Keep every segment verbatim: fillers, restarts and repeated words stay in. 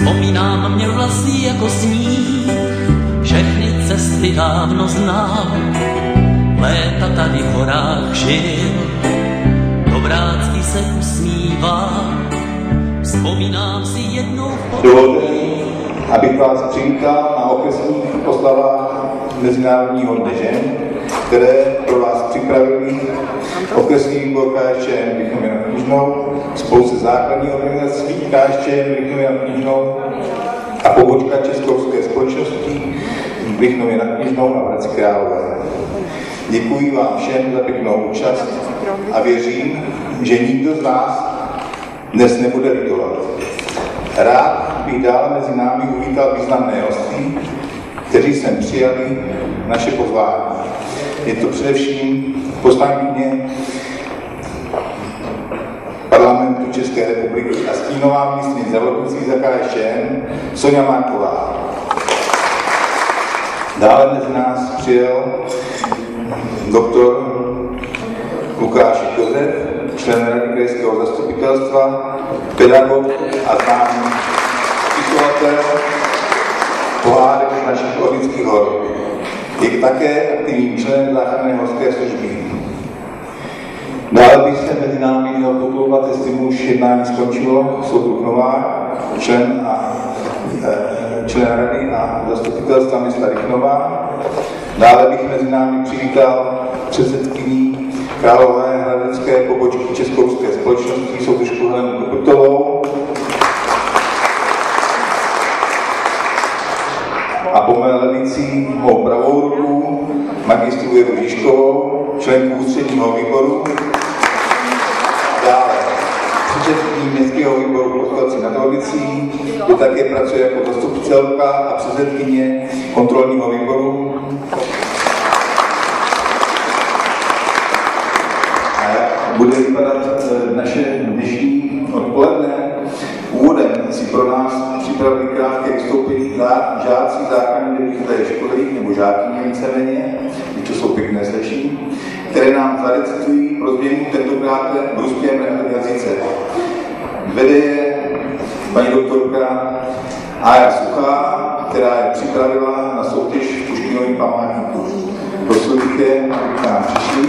Vzpomínám, měl vlasy jako sníh, všechny cesty dávno znám. Léta tady v horách žil, do vrácky se usmívá. Vzpomínám si jednou v Dovolte, abych vás přivítal na okresních oslavách Mezinárodního dne žen, které pro vás připravili okresní výbor K S Č M Rychnov nad Knižnou spolu se základní organizací K S Č M Rychnov nad Knižnou a pobočka Českoruské společnosti v Rychnově nad Knižnou a v Hradci Králové. Děkuji vám všem za pěknou účast a věřím, že nikdo z vás dnes nebude litovat. Rád bych dále mezi námi uvítal významné hosty, kteří sem přijali naše pozvání. Je to především poslankyně Parlamentu České republiky a stínová ministryně zdravotnictví za K S Č M Soňa Marková. Dále mezi nás přijel doktor Lukáš Josef, člen Rady krajského zastupitelstva, pedagog a známý spisovatel, pohádek z našich Orlických hor. Je také aktivním členem záchranné horské služby. Dále bych se mezi námi měl poklubovat, jestli mu už jednání skončilo, Soudruh Novák, člen, a, e, člen Rady a zastupitelstva města Rychnova. Dále bych mezi námi přivítal předsedkyní Královéhradecké pobočky Českoruské společnosti soudružku Helenu Kopetovou a po mé levici mou pravou ruku magistru Věru Žižkovou, členku ústředního výboru. Dále předsedkyní městského výboru Kostelci nad Orlicí, kde také pracuje jako zastupitelka a předsedkyně kontrolního výboru. Bude vypadat naše dnešní odpoledne. Úvodem si pro nás připravili krátké vystoupení žáci základní devítové školy, nebo žákyně víceméně, když to jsou pěkné slečny, které nám zarecitují pro změnu tentokrát v ruském jazyce. Vede je paní doktorka Aja Suchá, která je připravila na soutěž v Puškinovým památníku. Prosil bych je, aby k nám přišli.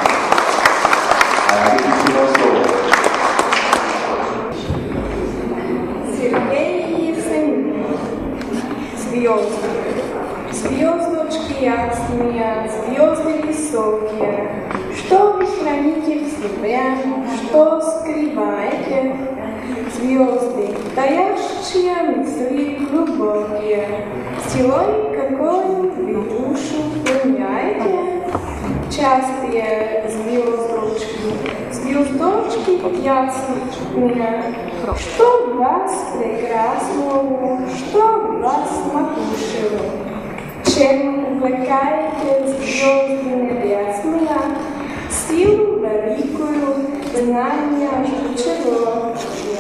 Сергей Евсеевич, звезды, звездочки ясные, звезды высокие, что вы храните в себе, что скрываете? Звезды, таящие мысли глубокие, силой какой вы душу пленяете? Частые звездочки, звездочки ясные, что в вас прекрасного, что в вас макушево, чем увлекаете звезды небесные, силу великую, знания жучего.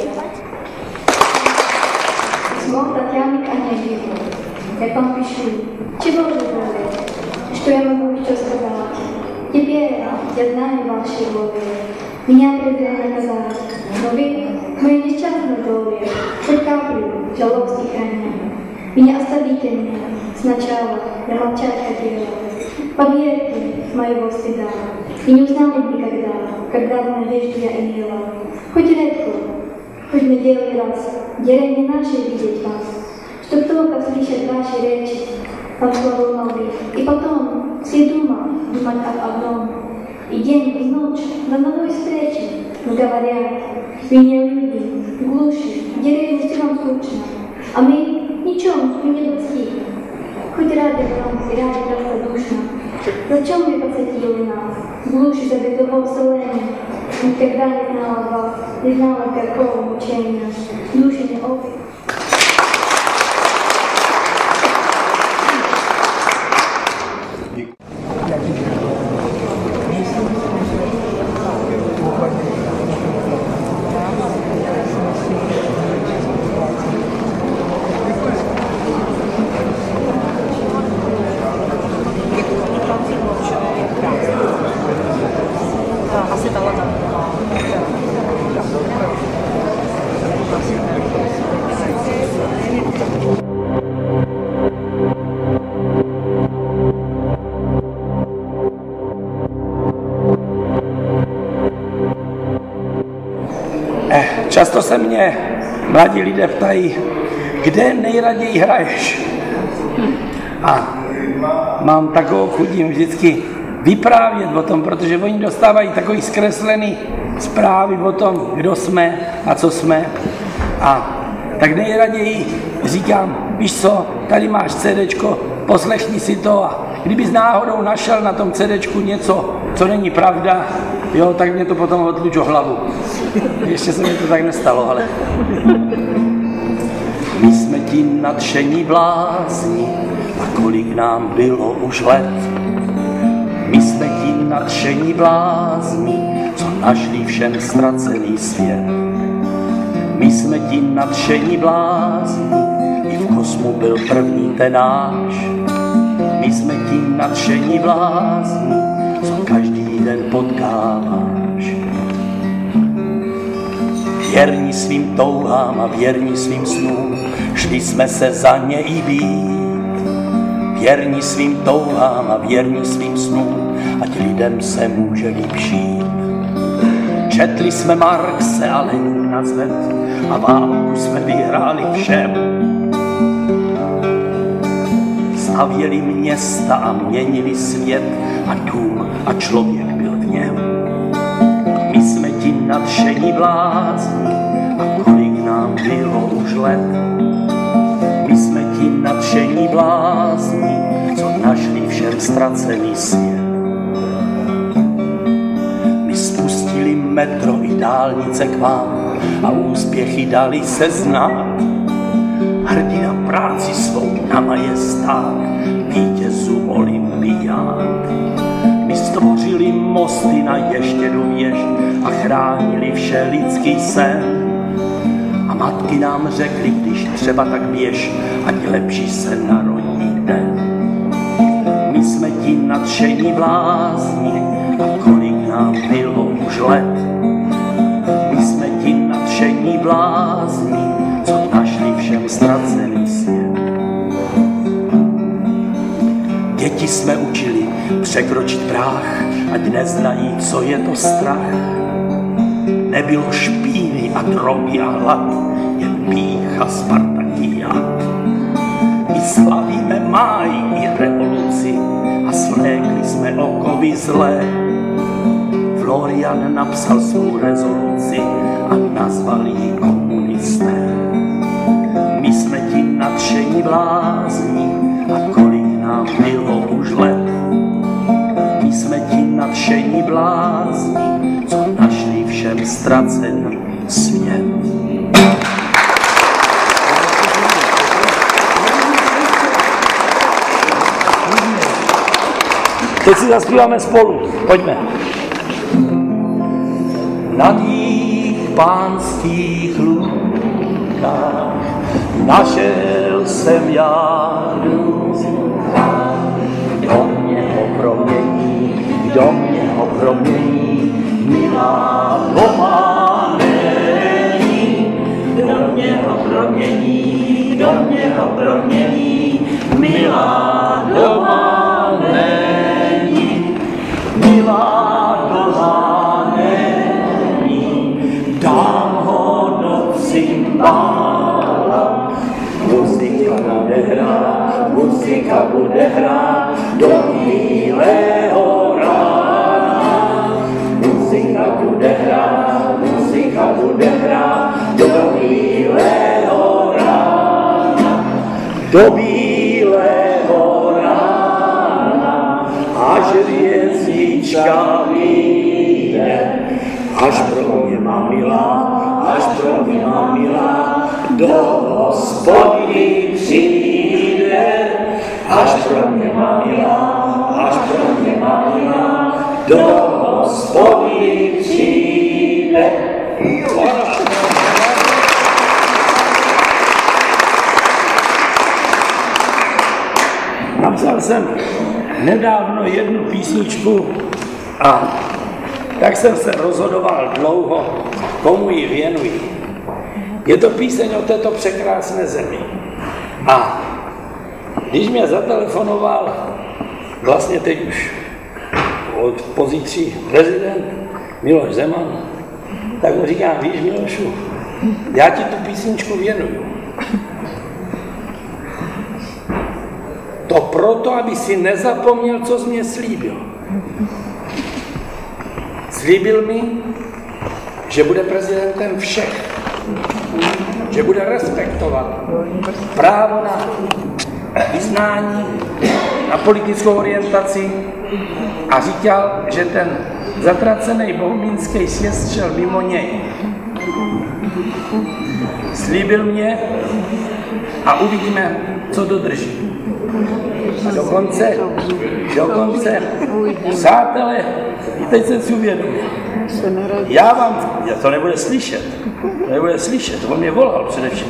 Письмо Татьяны к Анне. Я там пишу. Чего вы говорите? Что я могу еще сказать? Теперь я знаю ваши годы. Меня предали наказать. Но вы, мои несчастные годы, хоть каплю жалобски храня. Меня оставите меня. Сначала я молчать хотела. Поверьте моего стыда. И не узнали никогда, когда в надежду я имела. Хоть редко, хоть на деле раз, деревни наши видеть вас. Чтоб только слышать ваши речи, под слово молвы. И потом все дума, думать об одном. И день, и ночь, на новой встрече, но говорят, вы не люди, глуши, в деревне все вам скучно. А мы ничем, мы не достигли. Хоть рады вам, и рады простодушно. Зачем вы посетили нас, глуши забытого вселенной? Никогда не знала вас, не знала какого мучения, души не опыт. Asi Často se mě mladí lidé ptají, kde nejraději hraješ? A mám takovou chuť jim vždycky vyprávět o tom, protože oni dostávají takový zkreslený zprávy o tom, kdo jsme a co jsme. A tak nejraději říkám, víš co, tady máš CDčko, poslechni si to a kdybys náhodou našel na tom CDčku něco, co není pravda, jo, tak mě to potom odluč o hlavu. Ještě se mi to tak nestalo, ale... My jsme ti nadšení blázni, a kolik nám bylo už let. My jsme ti nadšení blázni, co našli všem ztracený svět. My jsme ti nadšení blázni, i v kosmu byl první ten náš. My jsme ti nadšení blázni, co každý den potkáváš. Věrní svým touhám a věrní svým snům, šli jsme se za ně i být. Věrní svým touhám a věrní svým snům, ať lidem se může líp žít. Četli jsme Marxe a Lenina zved a válku jsme vyhráli všem. Stavěli města a měnili svět a dům a člověk byl v něm. My jsme ti nadšení blázni a kolik nám bylo už let. My jsme ti nadšení blázni, co našli všem ztracený svět. My spustili metro i dálnice k vám a úspěchy dali se znát. Hrdina práci svou na majestát, vítězů olympiád. My stvořili mosty na ještědu věž a chránili vše lidský sen. A matky nám řekly, když třeba tak běž, ať lepší se narodí den. My jsme ti nadšení blázni a kolik nám bylo už let. My jsme ti nadšení blázni, co našli všem ztracený svět. Děti jsme učili překročit práh, ať neznají, co je to strach. Nebylo špíny a drogy a hlad, jen pýcha Spartakiát. My slavíme máj i revoluci a svlékli jsme okovy zlé. Florian napsal svou rezoluci a nazval ji komunisté. My jsme ti nadšení blázni a kolik nám bylo už let. My jsme ti nadšení blázni, co našli všem ztracený svět. Teď si zaspíváme spolu, pojďme. Na tých pánských lůkách našel jsem já kdo mě ho promění, kdo mě ho promění, milá doma není. Kdo mě ho promění, kdo mě ho promění, milá doma není. Milá doma není, dám ho do cymbála. Muzika bude hrát, muzika bude hrát do bílého rána. Muzika bude hrát, muzika bude hrát do bílého rána. Do bílého rána, až hvězdička vyjde. Až pro mě má milá, až pro mě má milá, do hospody přijde. Až pro mě má milá, až pro mě má milá, do hospody přijde. Napsal jsem nedávno jednu písničku a tak jsem se rozhodoval dlouho, komu ji věnuji. Je to píseň o této překrásné zemi. A když mě zatelefonoval, vlastně teď už od pozítří prezident Miloš Zeman, tak mu říkám, víš Milošu, Já ti tu písničku věnuju. To proto, aby si nezapomněl, co jsi mě slíbil. Slíbil mi, že bude prezidentem všech, že bude respektovat právo na vyznání, na politickou orientaci a říkal, že ten zatracený bohumínský sjezd šel mimo něj. Slíbil mě a uvidíme, co dodrží. A dokonce, dokonce, přátelé, teď jsem si uvědomil. Já vám, já to nebude slyšet, to nebude slyšet, on mě volal především.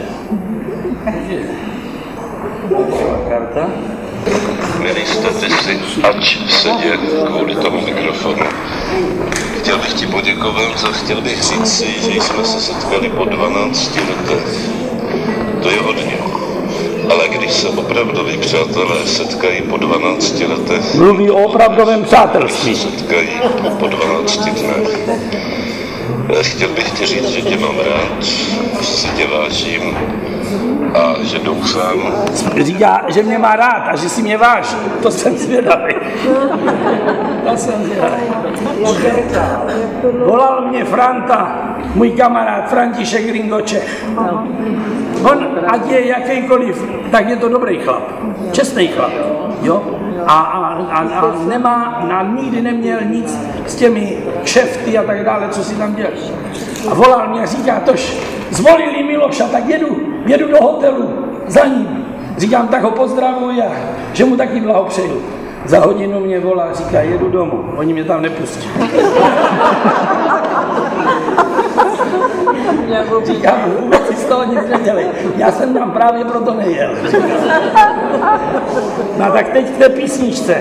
Karta. Nelístate si, ač sedět kvůli tomu mikrofonu. Chtěl bych ti poděkovat a chtěl bych říct si, že jsme se setkali po dvanácti letech. To je hodně. Ale když se opravdoví přátelé setkají po dvanácti letech... Mluví o opravdovém přátelství. Se setkají po dvanácti dnech. Chtěl bych ti říct, že tě mám rád, že si tě vážím a že doufám... Říká, že mě má rád a že si mě váží. To jsem zvědavý. To jsem zvědavý. Volal mě Franta, můj kamarád František Ringoček. On, ať je jakýkoliv, tak je to dobrý chlap. Čestný chlap. Jo? A, a, a, a nemá, a nikdy neměl nic s těmi kšefty a tak dále, co si tam děláš. A volal mě a říká, tož zvolili Miloša, tak jedu, jedu do hotelu za ním. Říkám, tak ho pozdravuji a že mu taky blahopřeju. Za hodinu mě volá a říká, jedu domů, oni mě tam nepustí. Říkám, vůbec si z toho nic nedělej. Já jsem tam právě proto nejel. No tak teď k té písničce.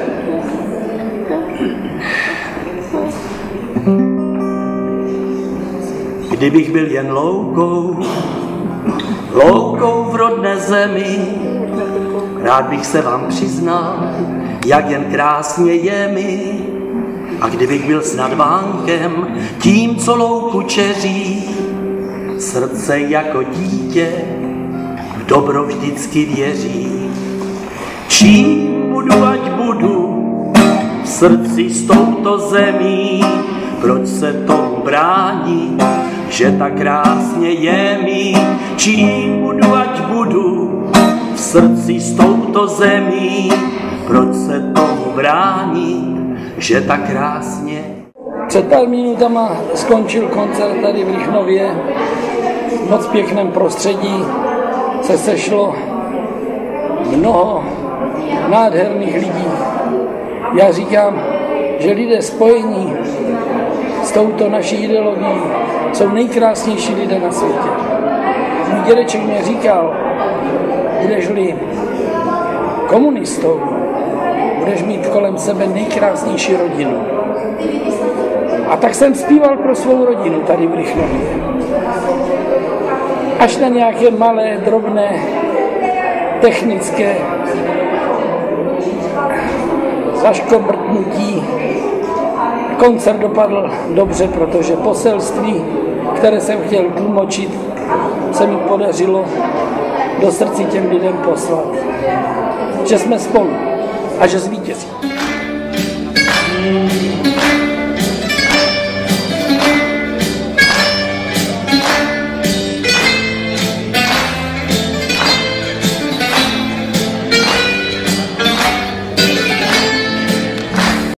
Kdybych byl jen loukou, loukou v rodné zemi, rád bych se vám přiznal, jak jen krásně je mi. A kdybych byl snad vánkem, tím, co louku čeří, srdce jako dítě v dobro vždycky věří. Čím budu, ať budu v srdci s touto zemí, proč se tomu brání, že tak krásně je mi. Čím budu, ať budu v srdci s touto zemí, proč se tomu brání, že tak krásně. Před pár minutama skončil koncert tady v Rychnově. V moc pěkném prostředí se sešlo mnoho nádherných lidí. Já říkám, že lidé spojení s touto naší ideologií jsou nejkrásnější lidé na světě. Můj dědeček mě říkal, budeš-li komunistou, budeš mít kolem sebe nejkrásnější rodinu. A tak jsem zpíval pro svou rodinu tady v Rychnově. Až na nějaké malé, drobné, technické zaškobrtnutí. Koncert dopadl dobře, protože poselství, které jsem chtěl tlumočit, se mi podařilo do srdcí těm lidem poslat. Že jsme spolu a že zvítězí.